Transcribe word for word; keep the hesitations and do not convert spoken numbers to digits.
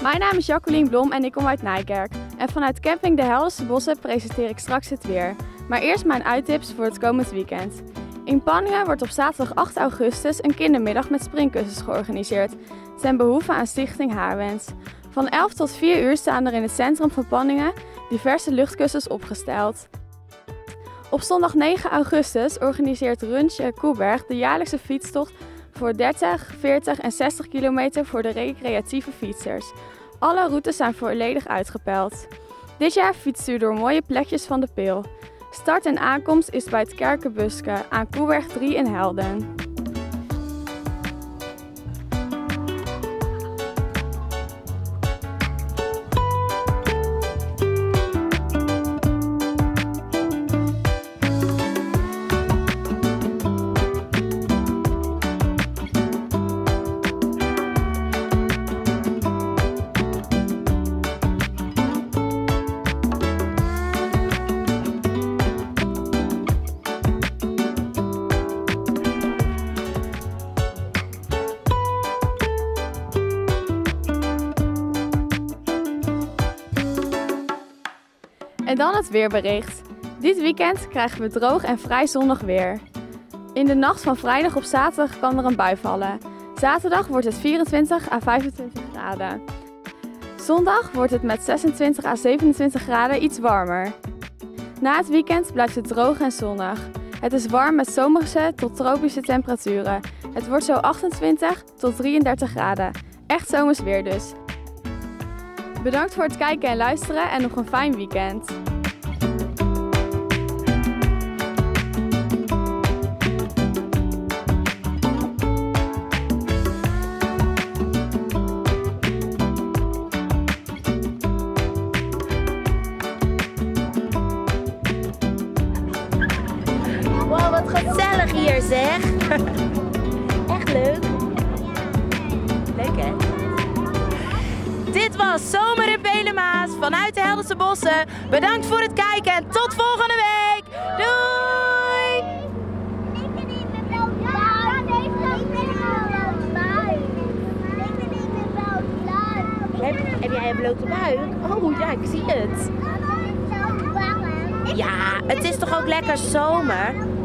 Mijn naam is Jacqueline Blom en ik kom uit Nijkerk. En vanuit camping De Helderse Bossen presenteer ik straks het weer. Maar eerst mijn uittips voor het komend weekend. In Panningen wordt op zaterdag acht augustus een kindermiddag met springkussens georganiseerd, ten behoeve aan Stichting Haarwens. Van elf tot vier uur staan er in het centrum van Panningen diverse luchtkussens opgesteld. Op zondag negen augustus organiseert Rundje Koeberg de jaarlijkse fietstocht voor dertig, veertig en zestig kilometer voor de recreatieve fietsers. Alle routes zijn volledig uitgepeld. Dit jaar fietst u door mooie plekjes van de Peel. Start en aankomst is bij het Kerkenbuske aan Koeberg drie in Helden. En dan het weerbericht. Dit weekend krijgen we droog en vrij zonnig weer. In de nacht van vrijdag op zaterdag kan er een bui vallen. Zaterdag wordt het vierentwintig à vijfentwintig graden. Zondag wordt het met zesentwintig à zevenentwintig graden iets warmer. Na het weekend blijft het droog en zonnig. Het is warm met zomerse tot tropische temperaturen. Het wordt zo achtentwintig tot drieëndertig graden. Echt zomers weer dus. Bedankt voor het kijken en luisteren en nog een fijn weekend. Wow, wat gezellig hier zeg! Echt leuk! Leuk hè? Dit was Zomer in Pelemaas vanuit de Helderse Bossen. Bedankt voor het kijken en tot volgende week. Doei! Heb, heb jij een blote buik? Oh ja, ik zie het. Ja, het is toch ook lekker zomer?